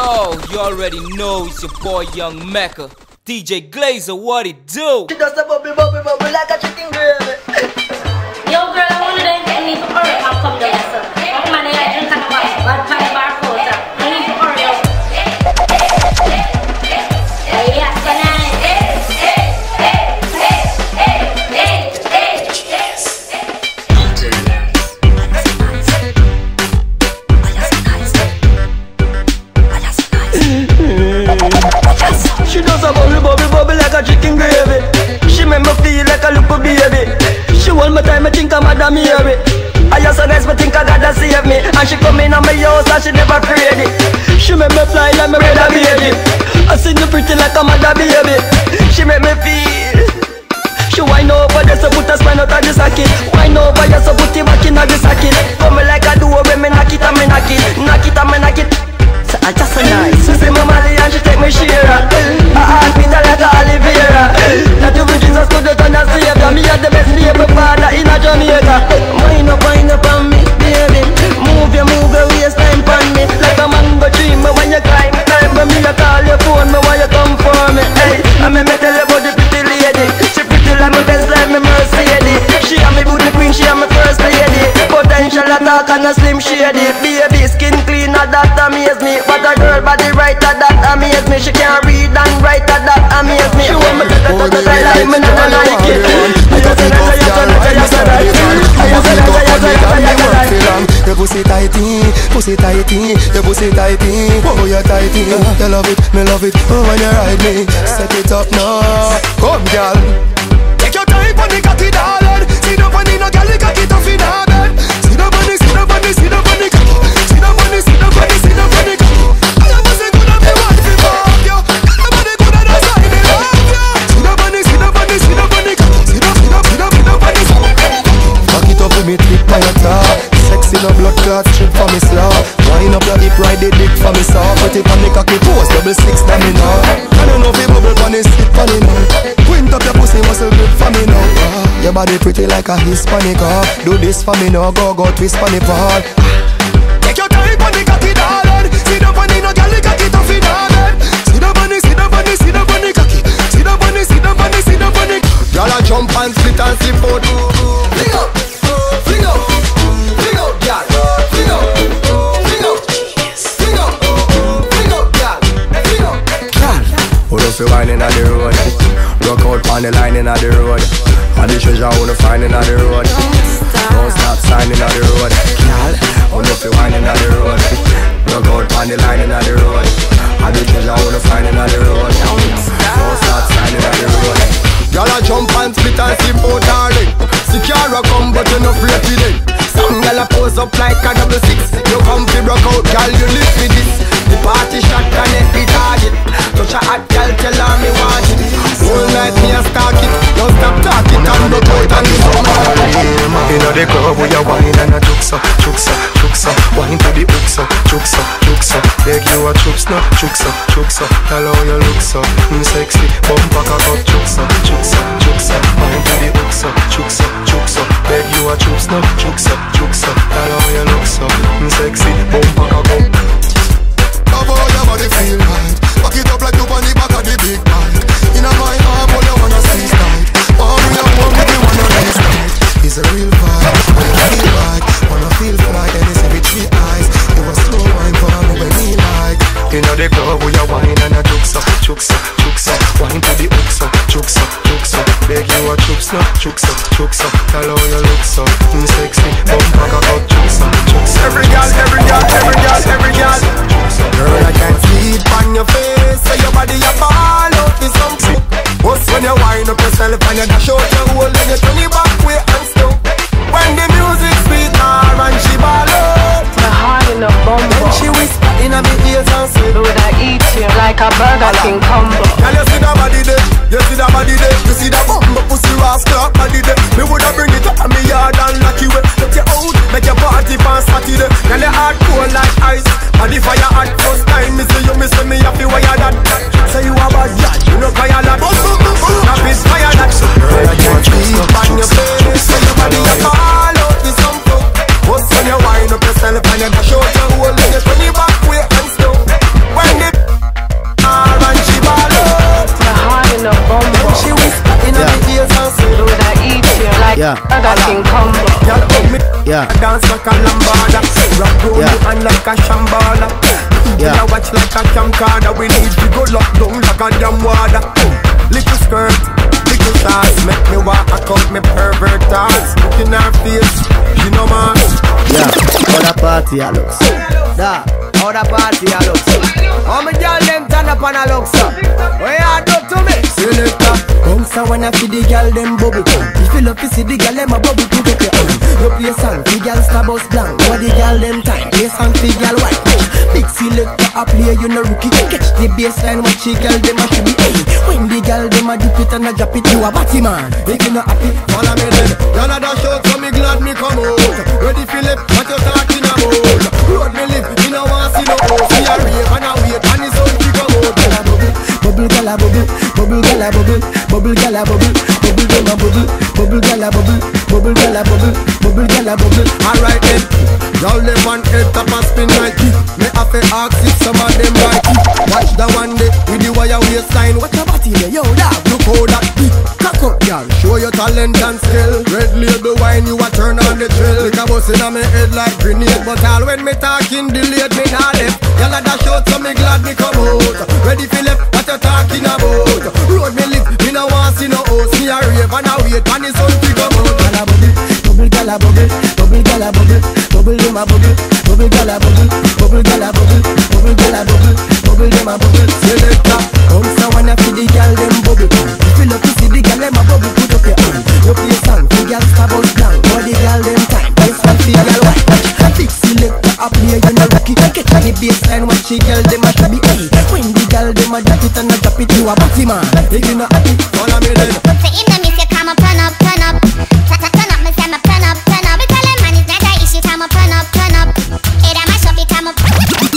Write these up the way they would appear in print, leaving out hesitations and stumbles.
Yo, you already know it's your boy Young Mecca. DJ Glazer, what it do? She does a bubble like a chicken gravy. Yo girl, I want to then need to hurry up and come down, sir. Come on, I drink and watch. Bad time barcode, sir. I need to hurry up. Yes, She does a bubble like a chicken gravy. She make me feel like a little baby. She hold my time, I think I'm Madam Mary. I just so nice, I think I gotta save me. And she come in on my house and she never afraid it. She make me fly like my brother baby. I see you pretty like a mother baby. She make me feel. She wind over there, so put a spine out of the socket. Wind over here, so put it back in the socket. Come like a duo, when me knock it and me knock it. Knock it and me knock it. So I just so nice. She see my Molly and she take me share. I ask me like a Oliveira. That you Jesus could have done a savior. Me are the best labor father in a Jamaica. Wind up on me, baby. Move your waistline on me. Like a mango tree, me when you climb. But me I call your phone, me when you come for me. Hey, I me tell you about the pretty lady. She pretty like my best like me Mercedes. She and me booty queen, she and me first lady. Potential attack and a slim shady. Baby skin cleaner, that amaze me. But a girl body writer, that amaze me. She can't read and write, that amaze me. She want me to like me, never like it. Your pussy tighty, your pussy tighty. Oh, you're tighty. You love it, me love it. Oh, when you ride me, set it up now. Come, girl. Take your time on the cocky, darling. See the funny, no girl, the cocky tough in her bed. See the funny, see the funny, see the funny cocky. See the funny, see the funny, see the funny cocky. All of us are good at me, want to fuck you. Everybody good at us, I love you. See the funny, see the funny, see the funny cocky. See the funny cocky. Fuck it up with me, trick by your top. Sexy no blood clot, strip for me slow. Wind up your hip, ride the dick for me soft. Put it on the cocky post, double six that me know. I don't know if you bubble on it, sit on it now. Quint up your pussy, muscle grip for me now. Your body pretty like a Hispanic, do this for me now, go twist for me ball. Take your time on the cocky, darling. See the funny, no girl, the cocky tough in her bed. See the funny, see the funny, see the funny cocky. See the funny, see the funny, see the funny. Y'all a jump and split and slip out. Fling up, fling up. If you whining on the road, rock out on the line in the road. All the treasure I wanna find in the road. Don't stop signing on the road. Girl, if you whining on the road, rock out on the line in the road. All the treasure I wanna find in the road. Don't stop signing on the road. Y'all a jump and split and slip out darling. Secure come but you no afraid to them. Some y'all a pose up like a double six. You come fi broke out, girl, you live with this. The party shot connect the target. Touch a hot girl, tell her me want it. Whole night me a stalk it. Don't stop talking and broke out and do some more. Inna the club we a wine and a juksa, juksa, juksa. Wine to the hooksa, juksa, juksa. Beg you a juksa, juksa, juksa. Tell how you look so, sexy. Bumper cock up, juksa, juksa, juksa. Wine to the hooksa, juksa, juksa. Beg you a juksa, juksa, juksa. Tell how you look so, sexy. Bumper cock up. Love how your body feel right. Back it up like you on the back of the big bike. Inna my arm, all you wanna see is tight. All me up, all me wanna taste tight. It's a real vibe, when you feel like wanna feel fly, and it's every 3 eyes. You a slow wine for me when me like. Inna the club, we a wine and a juksa, juksa, juksa. Wine to the hooksa, juksa, juksa. Beg you a juksa, juksa, juksa. Tell how you look so, sexy. Bumper cock up, juksa, juksa. Every girl, every girl, every girl, every girl. Girl, I can see it on your face. So your body a ball out with something. What's when you wind up yourself and you dash out your hole and you turn it back way and slow. When the music sweet her and she ball out. My heart in a bumble. Then she whisper in my ears and say, would I eat you like a Burger King combo? Can you see that body there? You see that body there? You see that bumble pussy rascal body there? Me woulda bring it up in me yard and lock you away. Take you out, make your party on Saturday. Girl, you hard cold like ice. Body fire hot first time. Me see me happy wire that. Say you a bad girl, you know fire that. Snap it fire that. Girl, I can't keep on your face. So your body a fall out with some flow. What's when you wind up yourself and you dash out your hole and you turn it back way and slow. When Yeah. Burger King combo. Yeah. Dance like a lambada. Rock roll and like a shambala. Yeah. Watch like a camcorder. We need to go lock down like a damn water. Little skirt, little shots. Make me walk out me pervert thoughts. Look in her face, you know man. Yeah. How the party a looks? Da. How the party a looks? How me girl them turn up and a looks? What you do to me? Selector, bounce when I see the girl them bubble. If you love to see the girl them a bubble to get your own. You play a song, the girl star bus blank. What the girl them time? Play song, the girl white. Big selector a play, you no rookie. Catch the baseline, watch the girl them a should be. Hey, when the girl them a dip it and a drop it, you a batty man. If you not happy, follow me then. Y'all a dash out, so me glad me come out. Ready Philip, what you talking about? Road me live, me no want see no house. Me a rave and a wait, and it's on to come out. Bubble gala bubble, bubble gala bubble, bubble gala bubble, bubble gala bubble, bubble gala bubble, bubble gala bubble, bubble gala bubble. Alright then, y'all live on head top and spin like it. Me have to ask if some of them like it. Watch the one day with the wire waistline. What your body there, yo dog? Look how that beat. Cock up, y'all. Show your talent and skill. Red label wine, you a turn on the trail. Like a bus in my head like grenade, but all when me talking delayed me not left. Y'all a dash out, so me glad me come out. Ready Philip, what you talking about? Road me live, me no want see no house. Me a rave and a wait, and it's on to come out. Gala bubble, bubble gala bubble, bubble dem a bubble, bubble gala bubble, bubble gala bubble, bubble gala bubble, bubble dem a bubble. Selector, come so when I see the girl dem bubble. If you love to see the girl dem a bubble, put up your hand. You play song, the girl star bus blank. For the girl dem time, this one the girl white. Big selector a play, you know rocky. Catch the baseline, watch the girl dem a should be. Hey, when the girl dem a drop it and a drop it, you a batty man. If you not happy, follow me then. So in the mix, you come up, turn up, turn up. Turn up, me say me turn up, turn up. We tell them man it's not a issue, come up, turn up, turn up. Hey, that mash up, it come up.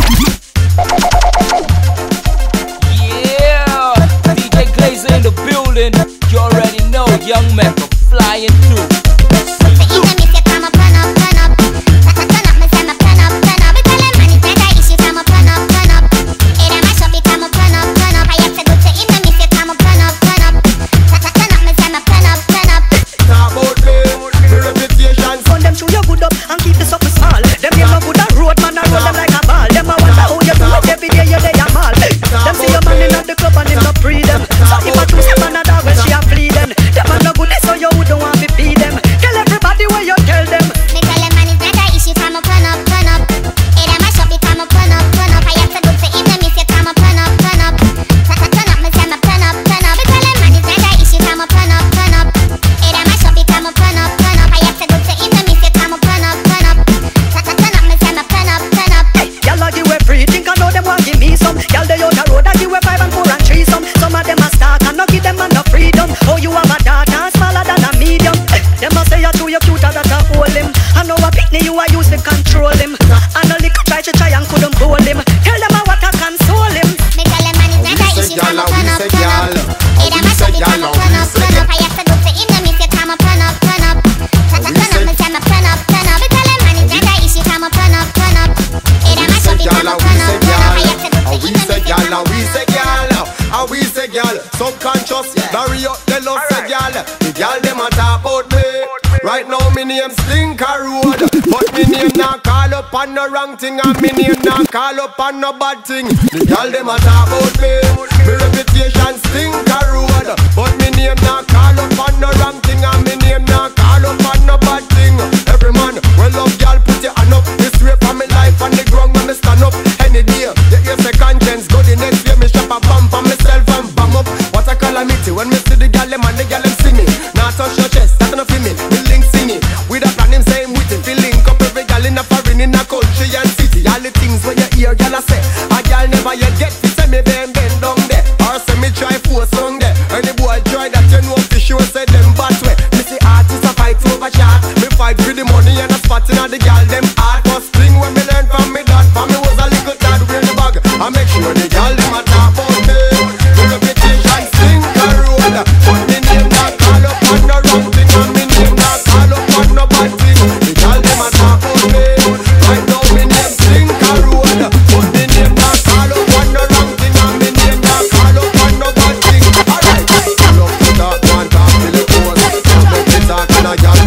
Yeah, DJ Glazer in the building. You already know, Young Mecca flying through. So in the mix, you come up, turn up, turn up. Turn up, me say me turn up, turn up. We tell them man it's not a issue, come up, turn up, turn up. Hey, that mash up, it come up, turn up, turn up. I have to go to in the mix, you come up, turn up, turn up. Turn up, me say me turn up, turn up. Talk about me, the reputation. Run them through your good up and keep this up small. Them you no good a road man, I roll them like a ball. Them a wonder how you do it every day you lay a mall. Them see your man in the club and him no free them. So if I choose a man a dog when she a flee them. Them a no good so you don't want to feed them. Tell everybody where you tell them. Me tell them man it's not a issue, come up, turn up, turn up. Hey, that mash up, it come up, turn up, turn up. I have to go to in the mix, you come up, turn up, turn up. Turn up, me say me turn up, turn up. Me tell them man it's not a issue, come up, turn up, turn up. Hey, that mash up, it come up, turn up, turn up. I have to go to in the mix, you come up, turn up, turn up. Turn up, me say me turn up, turn up. Y'all a give away free, think I know them want give me some. Y'all they on the road, I give away 5 and 4 and 3 some. Some of them a start and no give them no freedom. Oh, you have a daughter smaller than a medium. Them a say you too, you cuter that a hold him. I know a picnic you a use to control him. And a little try and couldn't hold him. Tell them a what I console him. Me tell them man it's not a issue, come up, turn up, turn up. Hey, that mash up, it come up, turn up, turn up. I have to go to in the mix, you come up, turn up, turn up. Turn up, me say me turn up, turn up. Me tell them man it's not a issue, come up, turn up, turn up. Hey, that mash up, it come up, turn up, turn up. I have to go to in the mix, you come up. We say gyal, we say gyal. Subconscious, bury up the love say gyal. The gyal dem a talk about me. Right now me name Slinker Road, but me name not call up on no wrong thing, and me name not call up on no bad thing. The gyal dem a talk about me. Me reputation Slinker Road, but me name not call up on no wrong thing, and me name not call up on no bad thing. Every man well love gyal, put your hand up. This way for me life on the ground when me stand up. Any day, you say conscience go the next day me shop a bump on myself and bam up. What a calamity when me see the gyal dem and the gyal dem singing. Now touch your chest, that's enough for me. Me link singing with a plan him saying with it. Feel link up every gyal in a foreign, in a country and city. All the things when you hear gyal a say, a gyal never yet get to say me bend down there, or say me try force on there. Any boy try that you know for sure say them bad way. Me see artists a fight over chat. Me fight for the money and a spot in all the gyal them hard. First thing when me learn from me dad, for me was a little tad wear the bag. I make sure the gyal them a talk about me. The reputation Slinker Road, but me name not call up on no wrong thing, and me name not call up on no bad thing. The gyal them a talk about me. Right now me name Slinker Road, but me name not call up on no wrong thing, and me name not call up on no bad thing. Alright, love to talk, one talk till it goes. Love to talk and a gyal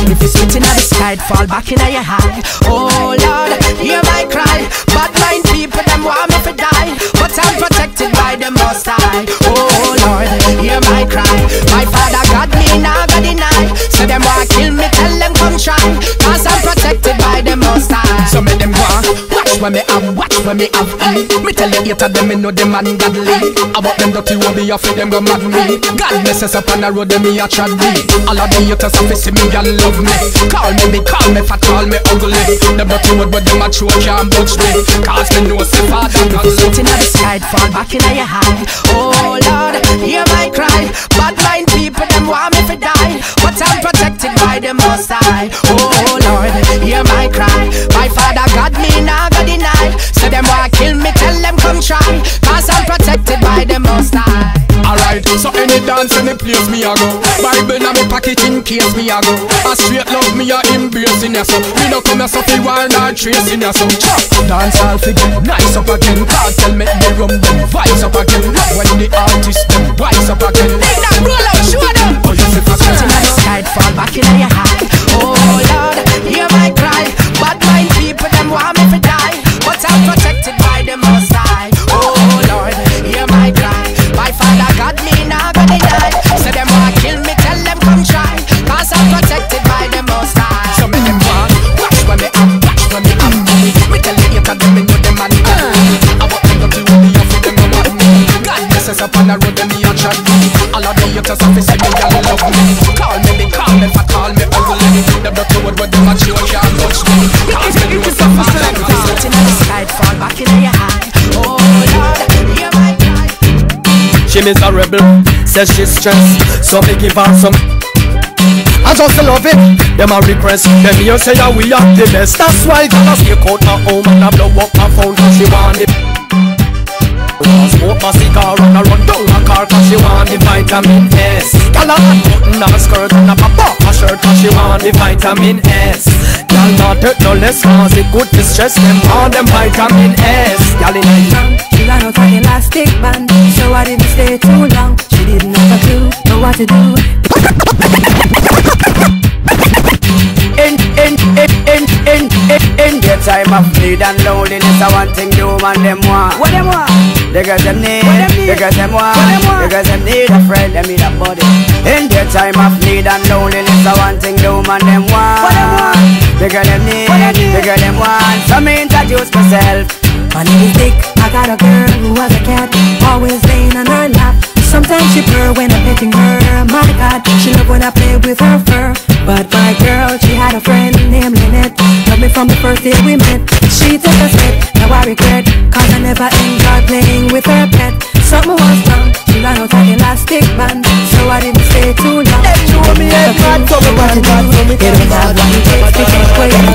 If it's sitting at the sky, fall back in your hand. Oh Lord, hear my cry. Bad mind people, them want me to die, but I'm protected by the Most High. Oh Lord, hear my cry. My Father God, me now got deny. So them want kill me, tell them come try, cause I'm protected by the Most High. So me them want watch when me have, watch when me have. Me tell the hater them, me know them ungodly. About them dirty won't be off, them go mad me. God bless us up on the road, them me a trad me. All of the haters have to see me and love me. Call me fat, call me ugly. Them dirty word, but them a true can't budge me. Cause me know say Father God love me. Sitting at the sky, fall back in your hand. Oh Lord, hear my cry. Bad mind people, them want me to die, but I'm protected by the Most High. Oh Lord, hear my cry. My Father God, me now go deny. So them want kill me, tell them come try, cause I'm protected by the Most High. Alright, so any dance, any place me a go. Bible na me pocket in case me a go. A straight love me a embrace in ya so. Me no come here so fi war nor trace in ya so. Dance all fi get nice up again. Cartel make the rum them vibes up again. When the artists them wise up again. Take that roll out, show them. Oh you see for sitting at the sky, fall back in your hand. Oh Lord, hear my cry. Bad mind people, them want me to die, but I'm protected by the Most High. Oh Lord, hear my cry. My Father God, me now go deny. So them want kill me, tell them come try, cause I'm protected by the Most High. So me them want watch when me have, watch when me have. Me tell the hater them, me know them and about them dirty won't be off, them go mad me. God bless us up on the road, them me a trad me. All of the haters have to see me and love me. Call me fat, call me ugly. Them dirty word, but them a true can't touch me. Cause me know say Father God love me. Sitting at the sky, fall back in your hand. Oh Lord, hear my cry. She miserable, says she's stressed, so me give her some. I just love it, them a request. Them here say that we are the best. That's why gonna sneak out my home and I blow up my phone cause she want it. Smoke my cigar and I run down my car cause she want the vitamin S. Girl a hot button on a skirt and a pop off my shirt cause she want the vitamin S. Girl not hurt no less cause it good to stress them on them vitamin S. Girl in a she ran out an elastic band, so I didn't stay too long. She didn't have a clue, know what to do. In their time of need and loneliness, I want thing do and them want. What them want? The girls them need, the girls them want, the girls them need a friend, them need a buddy. In their time of need and loneliness, I want thing do and them want. What them want? The girl them need, the girl them want. So me introduce myself. My name is Dick, I got a girl who has a cat, always laying on her lap. Sometimes she purr when I'm petting her, my God, she love when I play with her fur. But my girl, she had a friend named Lynette, loved me from the first day we met. She took a step, now I regret, cause I never enjoyed playing with her pet. Something was wrong, she ran out an elastic band, so I didn't stay too long. Them know me head mad, so me want God, so me they don't have what it takes to take away the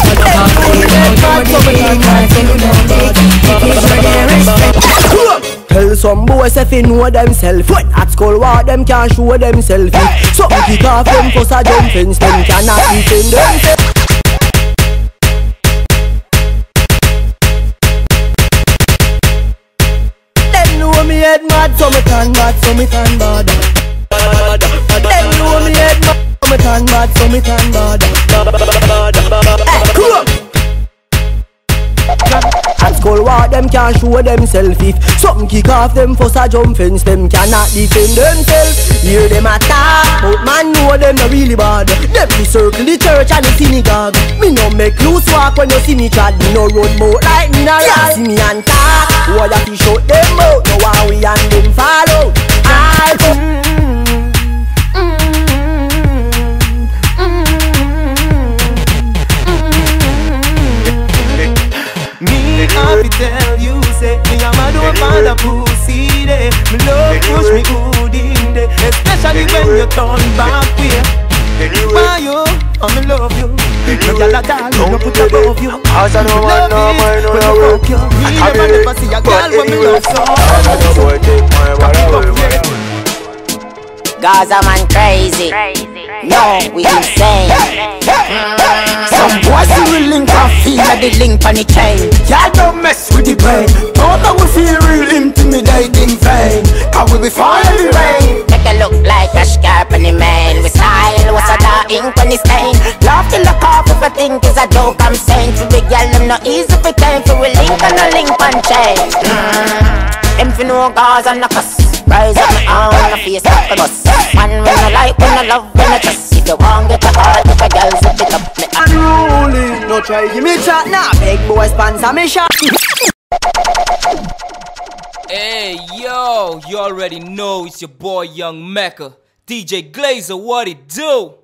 tell some boys if they know themselves. When at school what them can't show themselves. So kick off them cause I jump fence, them cannot defend themselves. Them know me head mad, so me turn bad, so me turn bad. Them know me head mad, so me turn bad, so me turn bad. Hey, come on. At school what them can't show themselves. If something kick off them fuss a jump fence, them cannot defend themselves. Hear them attack, but man know them not really bad. Them be circle the church and the synagogue. Me no make loose walk when you see me trad. Me no run bout like me no ride. See me and talk, who that fi shut them out. No one we and them follow. I fi tell you, say me a mad over the pussy day. Me love push me good in day, especially when you turn back way. Why you? I me love you. No gyal at all, me no put above you. Cause I don't want no man when I work you. Me never see a gyal when me love so. Gaza man crazy. No, we insane. Some boys will link and feel like the link on the chain. Y'all don't mess with the brain. Don't that we feel real intimidating vain. Cause we be falling in the rain. Make it look like a scarp on the man. We style, what's a dark ink on the stain. Love I think it's a joke. I'm saying to the girl, them not easy for time for we link and a link and chain. Them for no cause and no cuss. Rise up my arm, no face up the bus. Man, when I like, when I love, when I trust. If you want get a heart, if a girl zip it up, me unruly. No try give me chat now, big boy sponsor me shot. Hey yo, you already know it's your boy Young Mecca. DJ Glazer, what it do?